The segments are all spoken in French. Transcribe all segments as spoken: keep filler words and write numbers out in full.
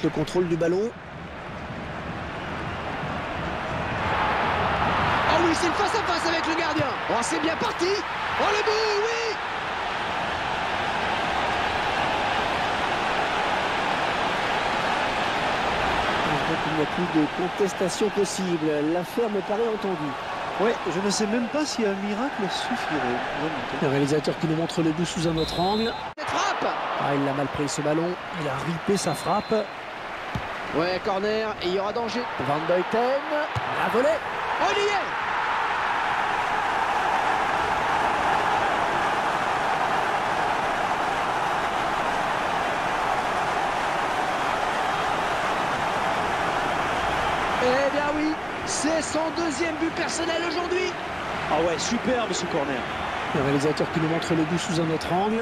le contrôle du ballon. Oh oui, c'est le face à face avec le gardien. Oh, c'est bien parti. Oh, le but, oui. Il n'y a plus de contestation possible. L'affaire me paraît entendue. Ouais, je ne sais même pas si un miracle suffirait. Le réalisateur qui nous montre le but sous un autre angle. Cette frappe. Ah, il a mal pris ce ballon. Il a ripé sa frappe. Ouais, corner. Et il y aura danger. Van Buiten. La volée. Oh, il y est. Eh bien oui, c'est son deuxième but personnel aujourd'hui. Ah ouais, superbe ce corner. Le réalisateur qui nous montre le but sous un autre angle.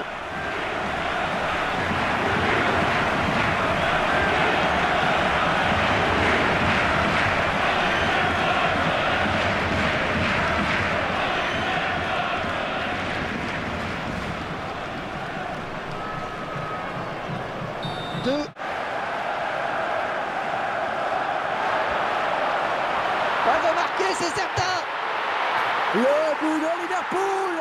Deux. Elle va marquer, c'est certain. Le but de Liverpool.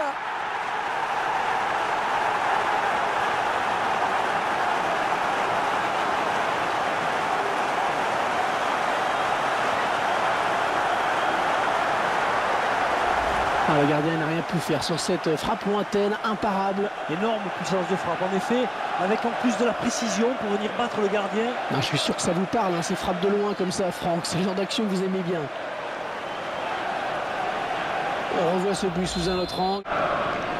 Ah, le gardien n'a rien pu faire sur cette frappe lointaine, imparable. Énorme puissance de frappe, en effet, avec en plus de la précision pour venir battre le gardien. Non, je suis sûr que ça vous parle, hein, ces frappes de loin comme ça, Franck. C'est le genre d'action que vous aimez bien. On revoit ce but sous un autre angle.